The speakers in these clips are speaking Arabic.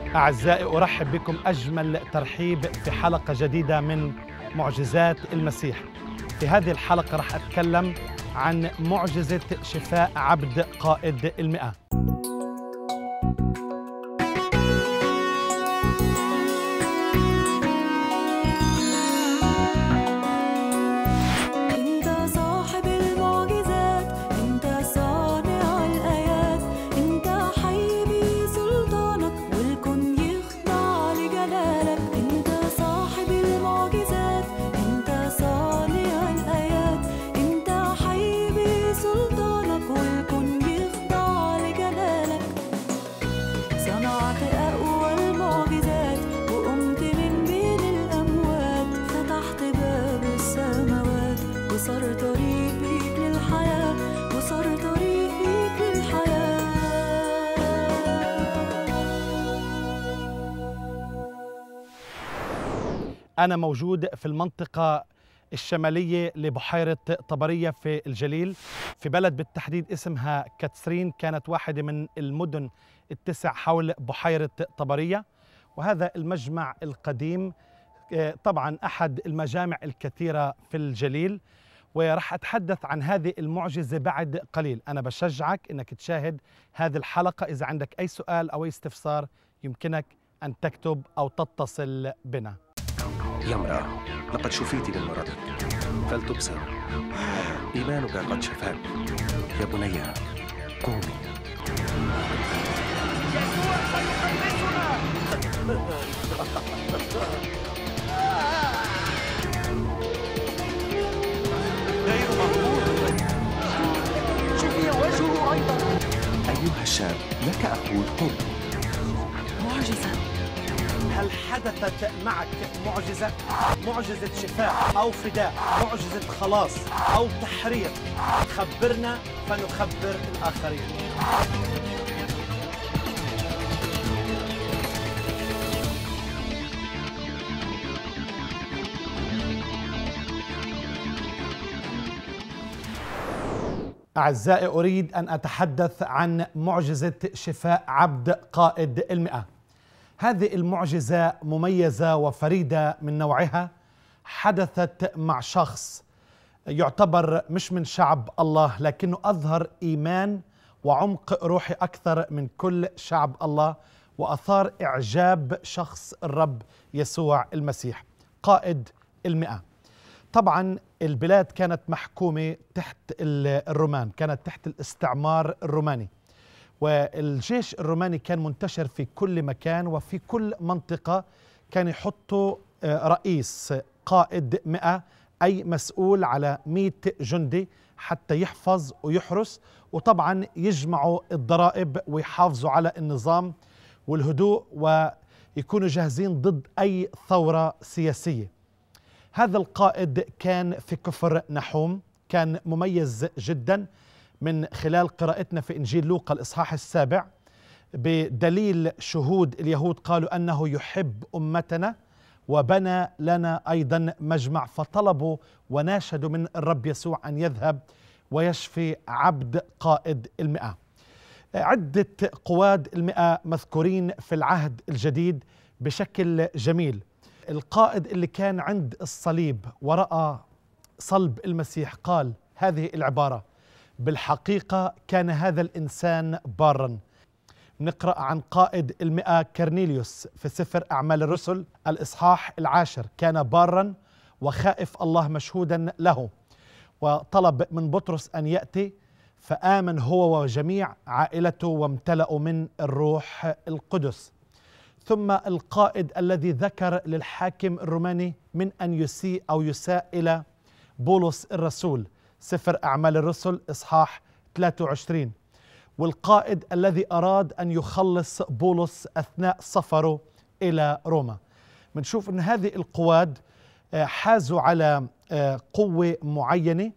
أعزائي، أرحب بكم أجمل ترحيب في حلقة جديدة من معجزات المسيح. في هذه الحلقة رح أتكلم عن معجزة شفاء عبد قائد المئة. أنا موجود في المنطقة الشمالية لبحيرة طبرية في الجليل، في بلد بالتحديد اسمها كاتسرين، كانت واحدة من المدن التسع حول بحيرة طبرية. وهذا المجمع القديم طبعا أحد المجامع الكثيرة في الجليل، ورح أتحدث عن هذه المعجزة بعد قليل. أنا بشجعك أنك تشاهد هذه الحلقة. إذا عندك أي سؤال أو أي استفسار يمكنك أن تكتب أو تتصل بنا. يا امرأة، لقد شفيت من مرضك، فلتبصر، إيمانك قد شفاك. يا بني، قومي. يسوع سيخلصنا. غير مقبول. شفي وجهه أيضا. أيها الشاب، لك أقول قم. معجزة. هل حدثت معك معجزة؟ معجزة شفاء أو فداء، معجزة خلاص أو تحرير؟ خبرنا فنخبر الآخرين. أعزائي، أريد أن أتحدث عن معجزة شفاء عبد قائد المئة. هذه المعجزة مميزة وفريدة من نوعها، حدثت مع شخص يعتبر مش من شعب الله، لكنه أظهر إيمان وعمق روحي أكثر من كل شعب الله، وأثار إعجاب شخص الرب يسوع المسيح. قائد المئة. طبعا البلاد كانت محكومة تحت الرومان، كانت تحت الاستعمار الروماني، والجيش الروماني كان منتشر في كل مكان، وفي كل منطقة كان يحطوا رئيس قائد 100، أي مسؤول على 100 جندي حتى يحفظ ويحرس، وطبعا يجمعوا الضرائب ويحافظوا على النظام والهدوء، ويكونوا جاهزين ضد أي ثورة سياسية. هذا القائد كان في كفر نحوم، كان مميز جدا من خلال قراءتنا في إنجيل لوقا الإصحاح 7، بدليل شهود اليهود قالوا أنه يحب أمتنا وبنى لنا أيضا مجمع، فطلبوا وناشدوا من الرب يسوع أن يذهب ويشفي عبد قائد المئة. عدة قواد المئة مذكورين في العهد الجديد بشكل جميل. القائد اللي كان عند الصليب ورأى صلب المسيح قال هذه العبارة: بالحقيقة كان هذا الإنسان باراً. نقرأ عن قائد المئة كرنيليوس في سفر أعمال الرسل الإصحاح 10: كان باراً وخائف الله مشهوداً له، وطلب من بطرس أن يأتي، فآمن هو وجميع عائلته وامتلأوا من الروح القدس. ثم القائد الذي ذكر للحاكم الروماني من أن يسيء أو يساء إلى بولس الرسول، سفر أعمال الرسل إصحاح 23. والقائد الذي أراد أن يخلص بولس أثناء سفره إلى روما. بنشوف أن هذه القواد حازوا على قوة معينة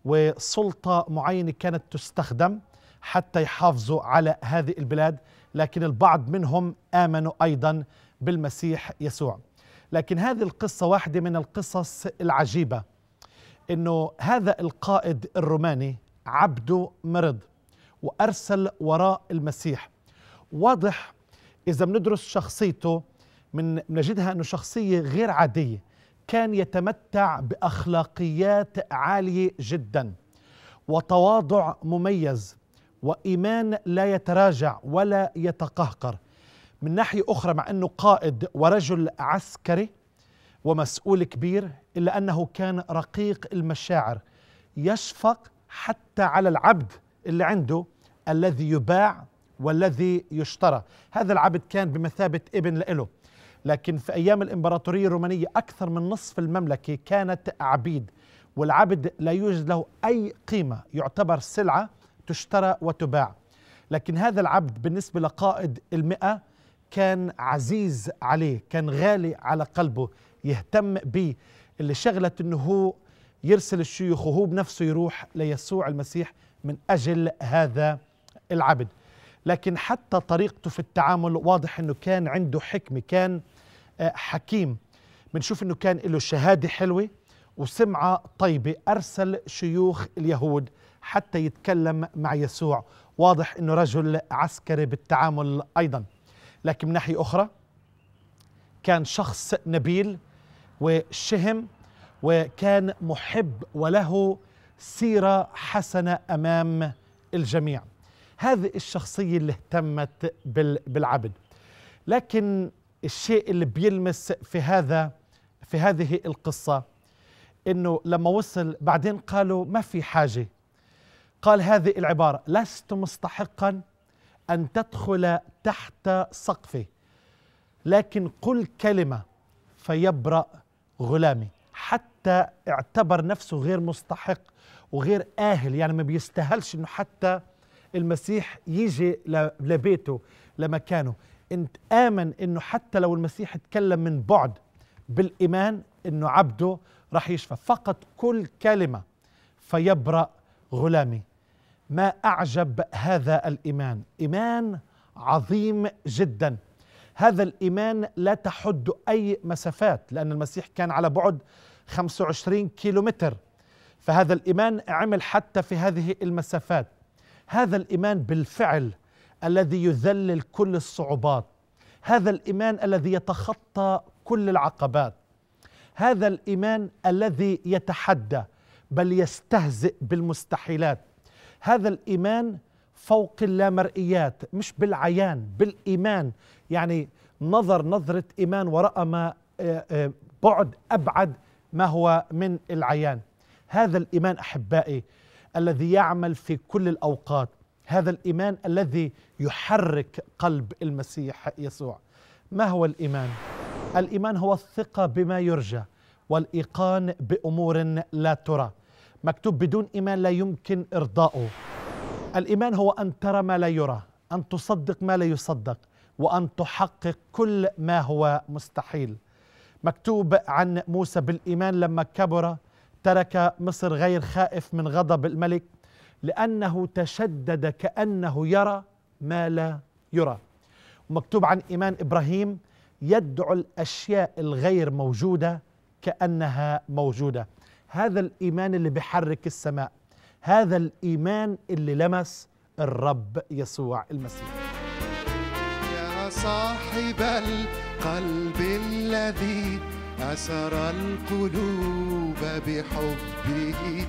وسلطة معينة كانت تستخدم حتى يحافظوا على هذه البلاد، لكن البعض منهم آمنوا أيضا بالمسيح يسوع. لكن هذه القصة واحدة من القصص العجيبة، إنه هذا القائد الروماني عبده مرض وأرسل وراء المسيح. واضح إذا بندرس شخصيته بنجدها أنه شخصية غير عادية. كان يتمتع بأخلاقيات عالية جدا، وتواضع مميز، وإيمان لا يتراجع ولا يتقهقر. من ناحية أخرى، مع أنه قائد ورجل عسكري ومسؤول كبير، إلا أنه كان رقيق المشاعر، يشفق حتى على العبد اللي عنده الذي يباع والذي يشترى. هذا العبد كان بمثابة ابن له، لكن في أيام الإمبراطورية الرومانية أكثر من نصف المملكة كانت عبيد، والعبد لا يوجد له أي قيمة، يعتبر سلعة تشترى وتباع. لكن هذا العبد بالنسبة لقائد المئة كان عزيز عليه، كان غالي على قلبه، يهتم به، اللي شغلت أنه هو يرسل الشيوخ وهو بنفسه يروح ليسوع المسيح من أجل هذا العبد. لكن حتى طريقته في التعامل واضح أنه كان عنده حكمة، كان حكيم. بنشوف أنه كان له شهادة حلوة وسمعة طيبة. أرسل شيوخ اليهود حتى يتكلم مع يسوع. واضح أنه رجل عسكري بالتعامل أيضا. لكن من ناحية أخرى كان شخص نبيل وشهم، وكان محب وله سيرة حسنة أمام الجميع. هذه الشخصية اللي اهتمت بالعبد. لكن الشيء اللي بيلمس في هذه القصة إنه لما وصل بعدين قالوا ما في حاجة. قال هذه العبارة: لست مستحقا أن تدخل تحت سقفي، لكن قل كلمة فيبرأ غلامي. حتى اعتبر نفسه غير مستحق وغير آهل، يعني ما بيستاهلش إنه حتى المسيح يجي لبيته لمكانه. انت آمن إنه حتى لو المسيح اتكلم من بعد بالإيمان إنه عبده راح يشفى. فقط كل كلمة فيبرأ غلامي. ما أعجب هذا الإيمان، إيمان عظيم جدا. هذا الإيمان لا تحد أي مسافات، لأن المسيح كان على بعد 25 كيلومتر، فهذا الإيمان عمل حتى في هذه المسافات. هذا الإيمان بالفعل الذي يذلل كل الصعوبات، هذا الإيمان الذي يتخطى كل العقبات، هذا الإيمان الذي يتحدى بل يستهزئ بالمستحيلات، هذا الإيمان فوق اللامرئيات، مش بالعيان، بالإيمان. يعني نظرة إيمان ورأى ما بعد أبعد ما هو من العيان. هذا الإيمان أحبائي الذي يعمل في كل الأوقات، هذا الإيمان الذي يحرك قلب المسيح يسوع. ما هو الإيمان؟ الإيمان هو الثقة بما يرجى والإيقان بأمور لا ترى. مكتوب بدون إيمان لا يمكن إرضاؤه. الإيمان هو أن ترى ما لا يرى، أن تصدق ما لا يصدق، وأن تحقق كل ما هو مستحيل. مكتوب عن موسى بالإيمان لما كبر ترك مصر غير خائف من غضب الملك، لأنه تشدد كأنه يرى ما لا يرى. ومكتوب عن إيمان إبراهيم يدعو الأشياء الغير موجودة كأنها موجودة. هذا الإيمان اللي بيحرك السماء، هذا الإيمان اللي لمس الرب يسوع المسيح. يا صاحب القلب الذي أسر القلوب بحبه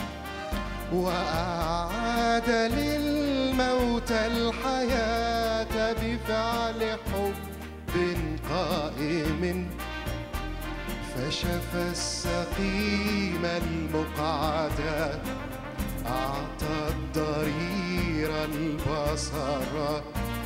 وأعاد للموت الحياة بفعل حب قائم، فشفى السقيم المقعد، أعطى الضرير البصر،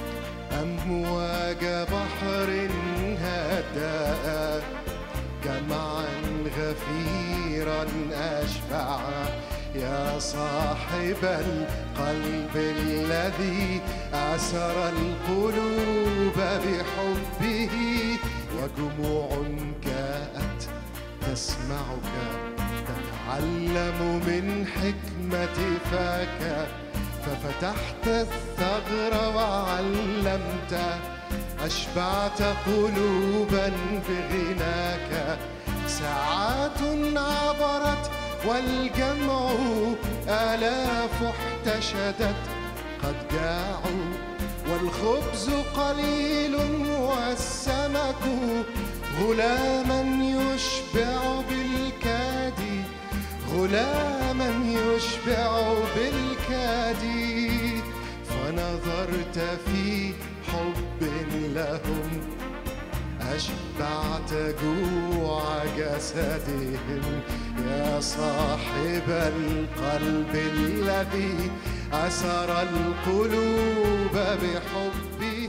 أمواج بحر هدأ، جمعا غفيرا أشبع. يا صاحب القلب الذي أسر القلوب بحبه، وجموع جاءت تسمعك تتعلم من حكمة فاك، ففتحت الثغر وعلمت، أشبعت قلوبا بغناك. ساعات عبرت والجمع آلاف احتشدت، قد جاعوا والخبز قليل والسمك غلاما يشبع بالكاد، غلاما يشبع بالكاد. فنظرت في حب لهم أشبعت جوع جسدهم، يا صاحب القلب الذي أسر القلوب بحبه.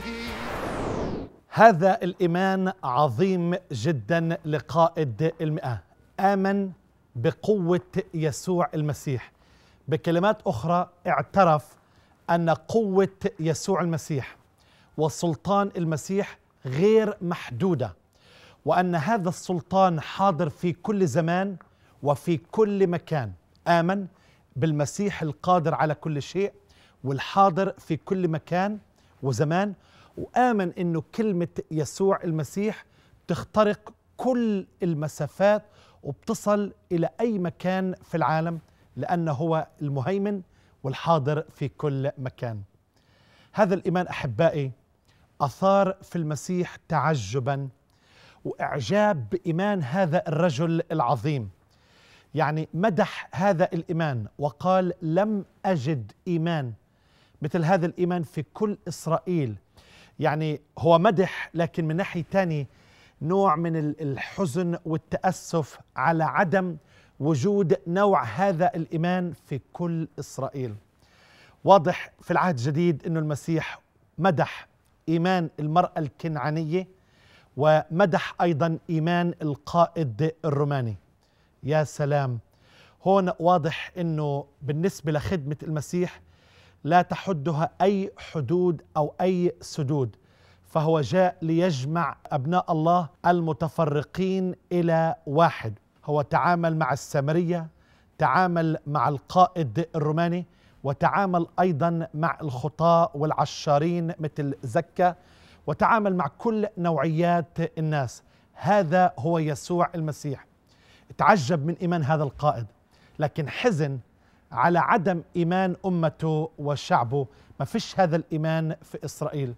هذا الإيمان عظيم جدا لقائد المئة، آمن بقوة يسوع المسيح. بكلمات أخرى اعترف أن قوة يسوع المسيح وسلطان المسيح غير محدودة، وأن هذا السلطان حاضر في كل زمان وفي كل مكان. آمن بالمسيح القادر على كل شيء والحاضر في كل مكان وزمان، وآمن أنه كلمة يسوع المسيح تخترق كل المسافات وبتصل إلى أي مكان في العالم، لأنه هو المهيمن والحاضر في كل مكان. هذا الإيمان أحبائي أثار في المسيح تعجبا وإعجاب بإيمان هذا الرجل العظيم. يعني مدح هذا الإيمان وقال لم أجد إيمان مثل هذا الإيمان في كل إسرائيل. يعني هو مدح، لكن من ناحية تاني نوع من الحزن والتأسف على عدم وجود نوع هذا الإيمان في كل إسرائيل. واضح في العهد الجديد أنه المسيح مدح إيمان المرأة الكنعانية ومدح أيضا إيمان القائد الروماني. يا سلام، هون واضح أنه بالنسبة لخدمة المسيح لا تحدها أي حدود أو أي سدود، فهو جاء ليجمع أبناء الله المتفرقين إلى واحد. هو تعامل مع السامرية، تعامل مع القائد الروماني، وتعامل أيضا مع الخطاة والعشارين مثل زكا، وتعامل مع كل نوعيات الناس. هذا هو يسوع المسيح. تعجب من إيمان هذا القائد، لكن حزن على عدم إيمان أمته وشعبه. ما فيش هذا الإيمان في إسرائيل.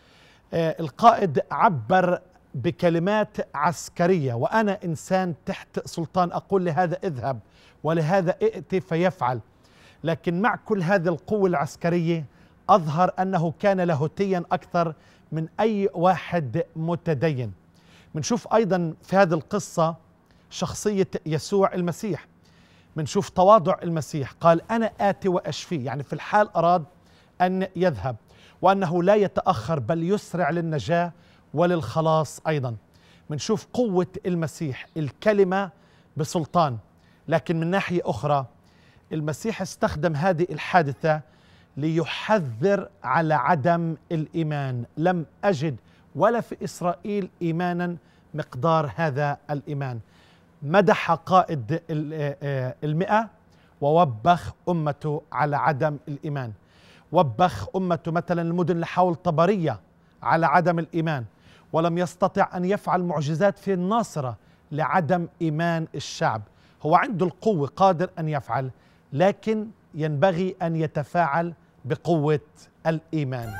القائد عبر بكلمات عسكرية، وأنا إنسان تحت سلطان أقول لهذا اذهب ولهذا ائت فيفعل. لكن مع كل هذه القوة العسكرية أظهر أنه كان لاهوتيا أكثر من أي واحد متدين. منشوف أيضا في هذه القصة شخصية يسوع المسيح، منشوف تواضع المسيح. قال أنا آتي وأشفي، يعني في الحال أراد أن يذهب، وأنه لا يتأخر بل يسرع للنجاة وللخلاص أيضا. منشوف قوة المسيح، الكلمة بسلطان. لكن من ناحية أخرى المسيح استخدم هذه الحادثة ليحذر على عدم الإيمان. لم أجد ولا في إسرائيل إيمانا مقدار هذا الإيمان. مدح قائد المئة ووبخ أمته على عدم الإيمان. وبخ أمته مثلا المدن اللي حول طبرية على عدم الإيمان، ولم يستطع أن يفعل معجزات في الناصرة لعدم إيمان الشعب. هو عنده القوة، قادر أن يفعل، لكن ينبغي أن يتفاعل بقوة الإيمان.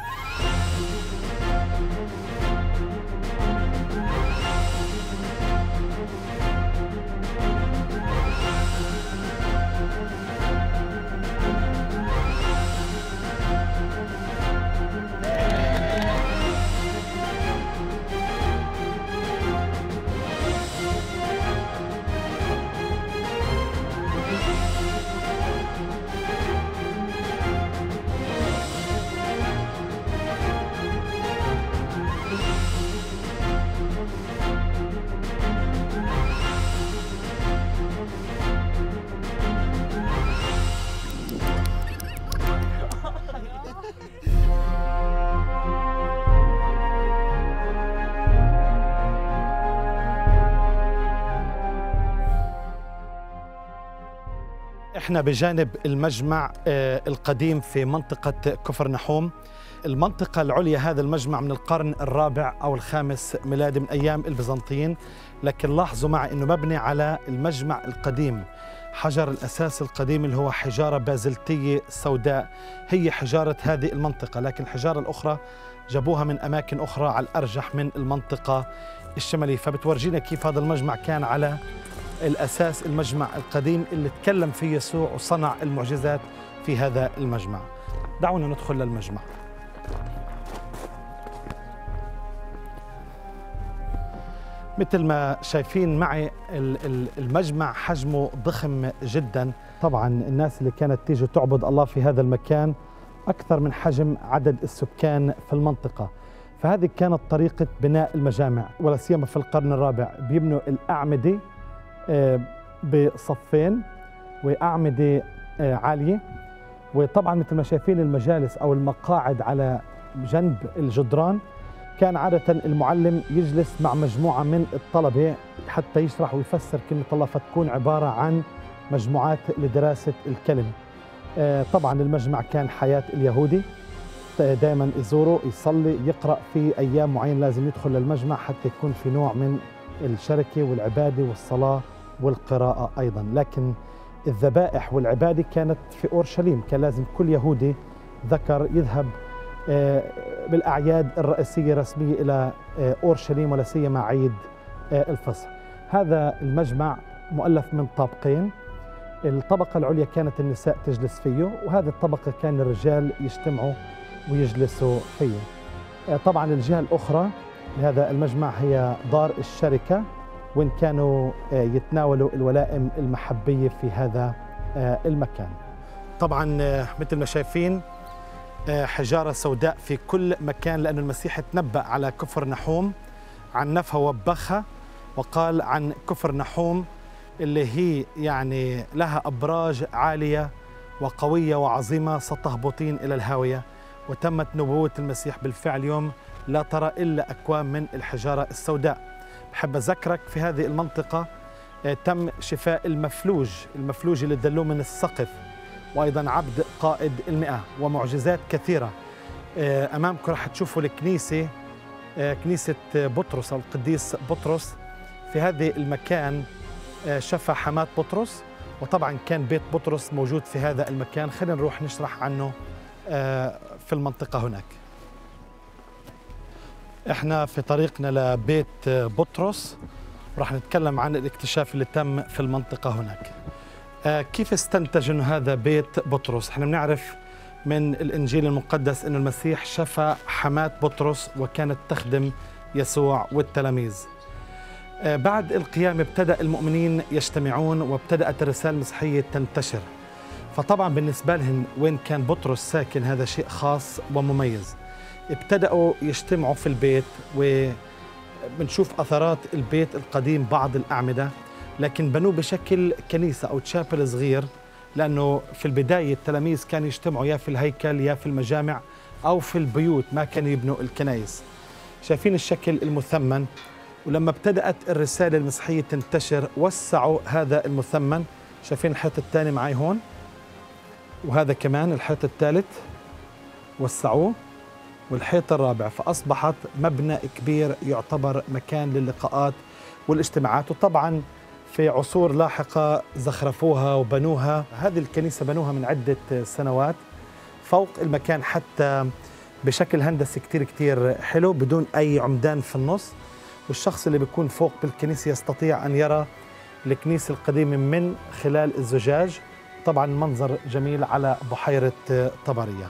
احنا بجانب المجمع القديم في منطقة كفرنحوم. المنطقة العليا هذا المجمع من القرن الرابع أو الخامس ميلادي، من أيام البيزنطيين، لكن لاحظوا معي أنه مبني على المجمع القديم حجر الأساس القديم اللي هو حجارة بازلتية سوداء هي حجارة هذه المنطقة، لكن الحجارة الأخرى جابوها من أماكن أخرى على الأرجح من المنطقة الشمالية. فبتورجينا كيف هذا المجمع كان على الأساس المجمع القديم اللي تكلم فيه يسوع وصنع المعجزات في هذا المجمع. دعونا ندخل للمجمع. مثل ما شايفين معي المجمع حجمه ضخم جدا. طبعا الناس اللي كانت تيجي تعبد الله في هذا المكان أكثر من حجم عدد السكان في المنطقة. فهذه كانت طريقة بناء المجامع، ولا سيما في القرن الرابع. بيبنوا الأعمدة بصفين وأعمدة عالية، وطبعا مثل ما شايفين المجالس أو المقاعد على جنب الجدران. كان عادة المعلم يجلس مع مجموعة من الطلبة حتى يشرح ويفسر كلمة الله، فتكون عبارة عن مجموعات لدراسة الكلمة. طبعا المجمع كان حياة اليهودي، دائما يزوره يصلي يقرأ في أيام معينة لازم يدخل للمجمع حتى يكون في نوع من الشركة والعبادة والصلاة والقراءة أيضا. لكن الذبائح والعبادة كانت في أورشليم، كان لازم كل يهودي ذكر يذهب بالأعياد الرئيسية رسمية إلى أورشليم، ولا سيما عيد الفصح. هذا المجمع مؤلف من طابقين، الطبقة العليا كانت النساء تجلس فيه، وهذه الطبقة كان الرجال يجتمعوا ويجلسوا فيه. طبعا الجهة الأخرى لهذا المجمع هي دار الشركة، وإن كانوا يتناولوا الولائم المحبية في هذا المكان. طبعا مثل ما شايفين حجارة سوداء في كل مكان، لأن المسيح تنبأ على كفر نحوم عن نفها وبخها، وقال عن كفر نحوم اللي هي يعني لها أبراج عالية وقوية وعظيمة ستهبطين إلى الهاوية. وتمت نبوة المسيح بالفعل يوم لا ترى إلا أكوام من الحجارة السوداء. بحب أذكرك في هذه المنطقة تم شفاء المفلوج اللي دلوه من السقف، وأيضا عبد قائد المئة، ومعجزات كثيرة. أمامكم رح تشوفوا الكنيسة، كنيسة بطرس أو القديس بطرس. في هذه المكان شفى حماة بطرس، وطبعا كان بيت بطرس موجود في هذا المكان. خلينا نروح نشرح عنه في المنطقة هناك. احنا في طريقنا لبيت بطرس، ورح نتكلم عن الاكتشاف اللي تم في المنطقة هناك. كيف استنتج انه هذا بيت بطرس؟ احنا بنعرف من الانجيل المقدس انه المسيح شفى حماة بطرس وكانت تخدم يسوع والتلاميذ. بعد القيامة ابتدأ المؤمنين يجتمعون وابتدأت الرسالة المسيحية تنتشر. فطبعا بالنسبة لهم وين كان بطرس ساكن هذا شيء خاص ومميز. ابتدأوا يجتمعوا في البيت، وبنشوف أثرات البيت القديم بعض الأعمدة، لكن بنوه بشكل كنيسة أو تشابل صغير، لأنه في البداية التلاميذ كانوا يجتمعوا يا في الهيكل يا في المجامع أو في البيوت، ما كانوا يبنوا الكنائس. شايفين الشكل المثمن؟ ولما ابتدأت الرسالة المسيحية تنتشر وسعوا هذا المثمن. شايفين الحيط الثاني معي هون، وهذا كمان الحيط الثالث وسعوه، والحيط الرابع، فأصبحت مبنى كبير يعتبر مكان للقاءات والاجتماعات. وطبعا في عصور لاحقة زخرفوها وبنوها. هذه الكنيسة بنوها من عدة سنوات فوق المكان، حتى بشكل هندسي كتير حلو بدون أي عمدان في النص، والشخص اللي بيكون فوق بالكنيسة يستطيع أن يرى الكنيسة القديمة من خلال الزجاج. طبعا منظر جميل على بحيرة طبرية.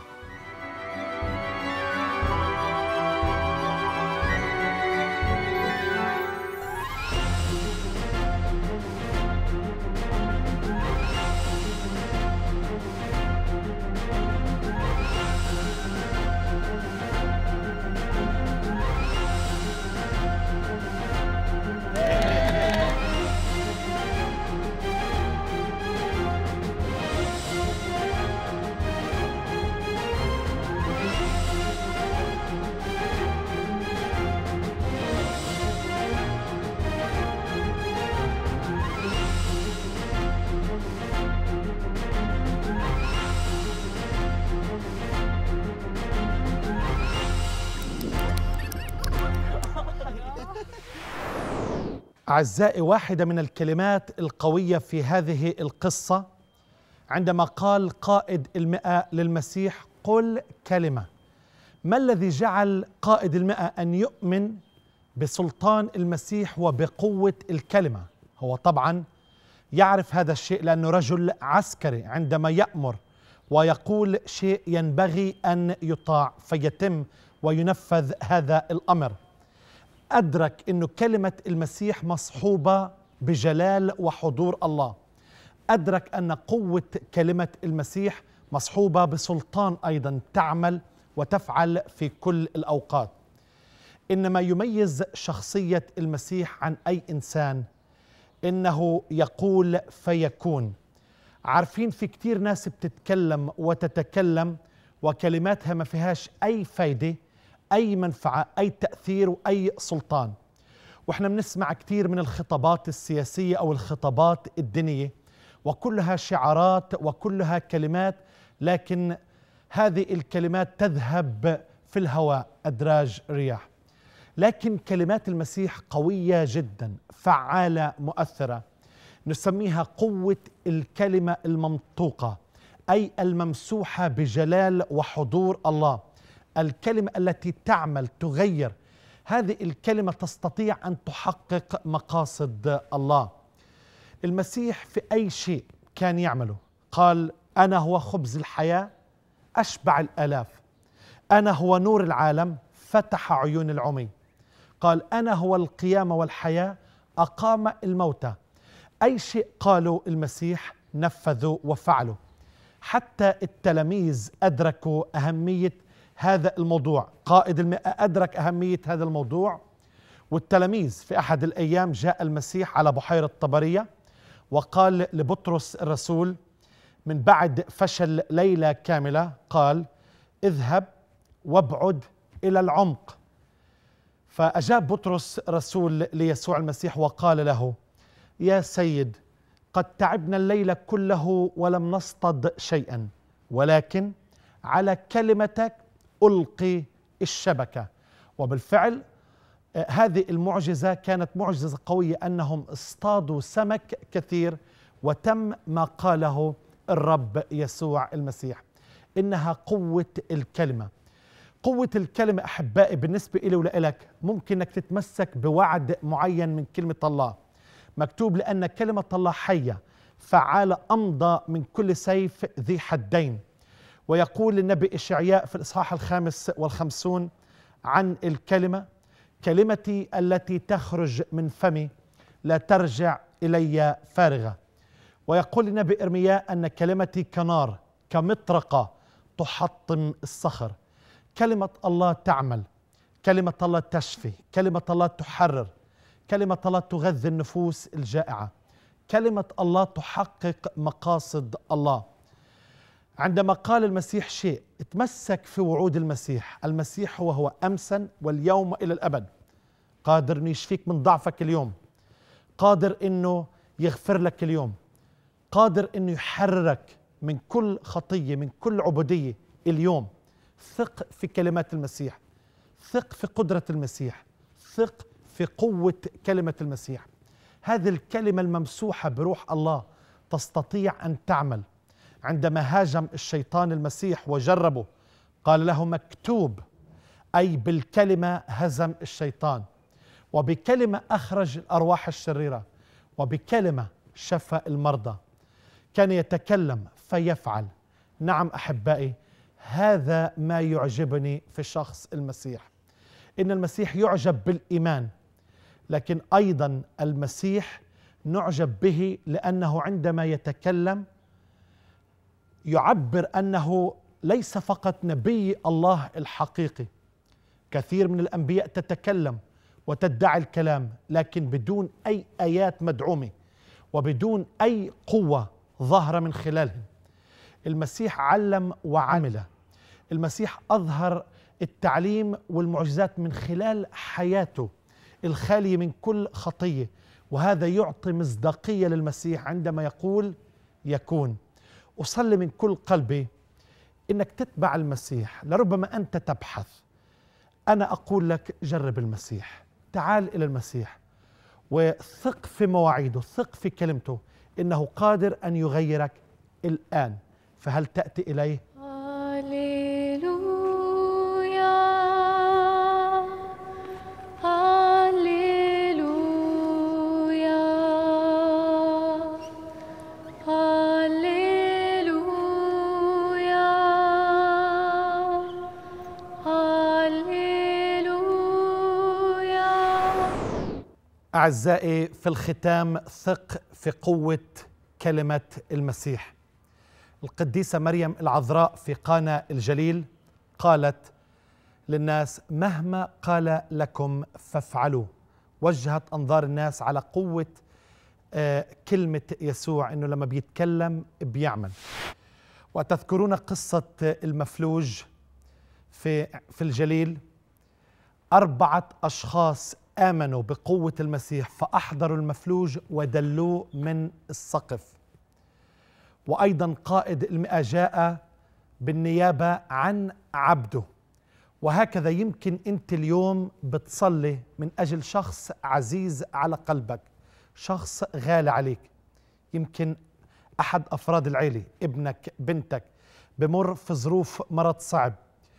أعزائي، واحدة من الكلمات القوية في هذه القصة عندما قال قائد المئة للمسيح: قل كلمة. ما الذي جعل قائد المئة أن يؤمن بسلطان المسيح وبقوة الكلمة؟ هو طبعا يعرف هذا الشيء لأنه رجل عسكري، عندما يأمر ويقول شيء ينبغي أن يطاع فيتم وينفذ هذا الأمر. أدرك أن كلمة المسيح مصحوبة بجلال وحضور الله، أدرك أن قوة كلمة المسيح مصحوبة بسلطان أيضا تعمل وتفعل في كل الأوقات. إنما يميز شخصية المسيح عن أي إنسان إنه يقول فيكون. عارفين في كتير ناس بتتكلم وتتكلم وكلماتها ما فيهاش أي فايدة، أي منفعة، أي تأثير وأي سلطان. وإحنا بنسمع كتير من الخطابات السياسية أو الخطابات الدينية وكلها شعارات وكلها كلمات، لكن هذه الكلمات تذهب في الهواء أدراج رياح. لكن كلمات المسيح قوية جدا، فعالة، مؤثرة. نسميها قوة الكلمة المنطوقة، أي الممسوحة بجلال وحضور الله، الكلمة التي تعمل تغير. هذه الكلمة تستطيع أن تحقق مقاصد الله. المسيح في أي شيء كان يعمله قال: أنا هو خبز الحياة أشبع الآلاف، أنا هو نور العالم فتح عيون العمي، قال: أنا هو القيامة والحياة أقام الموتى. أي شيء قالوا المسيح نفذوا وفعلوا. حتى التلاميذ أدركوا أهمية هذا الموضوع، قائد المئة أدرك أهمية هذا الموضوع. والتلاميذ في أحد الأيام جاء المسيح على بحيرة طبرية وقال لبطرس الرسول من بعد فشل ليلة كاملة، قال: اذهب وابعد إلى العمق. فأجاب بطرس رسول ليسوع المسيح وقال له: يا سيد، قد تعبنا الليل كله ولم نصطد شيئا، ولكن على كلمتك ألقي الشبكة. وبالفعل هذه المعجزة كانت معجزة قوية، أنهم اصطادوا سمك كثير وتم ما قاله الرب يسوع المسيح. إنها قوة الكلمة. قوة الكلمة أحبائي بالنسبة إلي ولإلك ممكن أنك تتمسك بوعد معين من كلمة الله. مكتوب: لأن كلمة الله حية فعالة أمضى من كل سيف ذي حدين. ويقول النبي إشعياء في الإصحاح 55 عن الكلمة: كلمتي التي تخرج من فمي لا ترجع إلي فارغة. ويقول النبي إرمياء أن كلمتي كنار كمطرقة تحطم الصخر. كلمة الله تعمل، كلمة الله تشفي، كلمة الله تحرر، كلمة الله تغذي النفوس الجائعة، كلمة الله تحقق مقاصد الله. عندما قال المسيح شيء اتمسك في وعود المسيح. المسيح هو أمسا واليوم إلى الأبد، قادر أن يشفيك من ضعفك اليوم، قادر أنه يغفر لك اليوم، قادر أنه يحررك من كل خطية، من كل عبودية اليوم. ثق في كلمات المسيح، ثق في قدرة المسيح، ثق في قوة كلمة المسيح. هذه الكلمة الممسوحة بروح الله تستطيع أن تعمل. عندما هاجم الشيطان المسيح وجربه قال له: مكتوب، أي بالكلمة هزم الشيطان، وبكلمة أخرج الأرواح الشريرة، وبكلمة شفى المرضى. كان يتكلم فيفعل. نعم أحبائي، هذا ما يعجبني في شخص المسيح، إن المسيح يعجب بالإيمان، لكن أيضا المسيح نعجب به لأنه عندما يتكلم يعبر أنه ليس فقط نبي الله الحقيقي. كثير من الأنبياء تتكلم وتدعي الكلام لكن بدون أي آيات مدعومة وبدون أي قوة ظاهرة من خلالهم. المسيح علم وعمل. المسيح أظهر التعليم والمعجزات من خلال حياته الخالية من كل خطية، وهذا يعطي مصداقية للمسيح عندما يقول يكون. أصلي من كل قلبي إنك تتبع المسيح. لربما أنت تبحث، أنا أقول لك جرب المسيح، تعال إلى المسيح وثق في مواعيده، ثق في كلمته، إنه قادر أن يغيرك الآن. فهل تأتي إليه؟ هاليلويا هاليلويا هاليلويا هاليلويا. أعزائي، في الختام ثق في قوة كلمة المسيح. القديسة مريم العذراء في قانا الجليل قالت للناس: مهما قال لكم فافعلوا. وجهت أنظار الناس على قوة كلمة يسوع، إنه لما بيتكلم بيعمل. وتذكرون قصة المفلوج في الجليل، 4 أشخاص آمنوا بقوة المسيح فأحضروا المفلوج ودلوه من السقف. وأيضا قائد المئة جاء بالنيابة عن عبده. وهكذا يمكن أنت اليوم بتصلي من أجل شخص عزيز على قلبك، شخص غالي عليك. يمكن أحد أفراد العيلة، ابنك، بنتك، بمر في ظروف مرض صعب.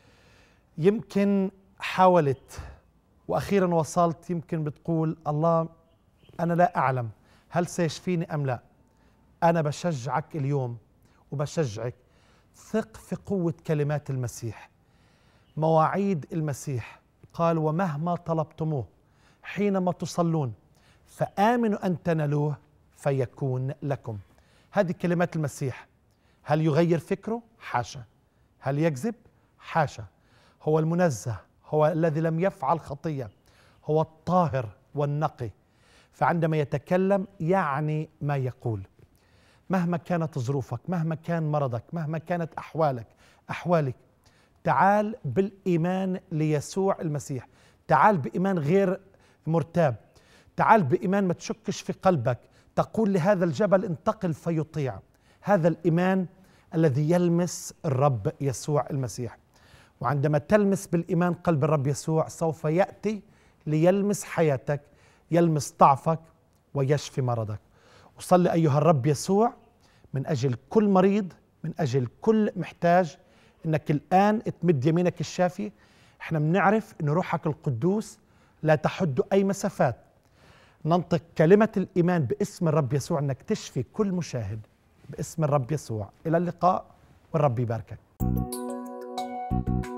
يمكن حاولت وأخيرا وصلت، يمكن بتقول: الله أنا لا أعلم هل سيشفيني أم لا. أنا بشجعك اليوم وبشجعك، ثق في قوة كلمات المسيح، مواعيد المسيح. قال: ومهما طلبتموه حينما تصلون فآمنوا أن تنالوه فيكون لكم. هذه كلمات المسيح. هل يغير فكره؟ حاشا. هل يكذب؟ حاشا. هو المنزه، هو الذي لم يفعل خطية، هو الطاهر والنقي. فعندما يتكلم يعني ما يقول. مهما كانت ظروفك، مهما كان مرضك، مهما كانت أحوالك، تعال بالإيمان ليسوع المسيح. تعال بإيمان غير مرتاب. تعال بإيمان ما تشكش في قلبك، تقول لهذا الجبل انتقل فيطيع. هذا الإيمان الذي يلمس الرب يسوع المسيح. وعندما تلمس بالإيمان قلب الرب يسوع سوف يأتي ليلمس حياتك، يلمس ضعفك ويشفي مرضك. وصلي أيها الرب يسوع من أجل كل مريض، من أجل كل محتاج، إنك الآن تمد يمينك الشافية. إحنا بنعرف إن روحك القدوس لا تحد أي مسافات. ننطق كلمة الإيمان باسم الرب يسوع إنك تشفي كل مشاهد باسم الرب يسوع. إلى اللقاء والرب يباركك.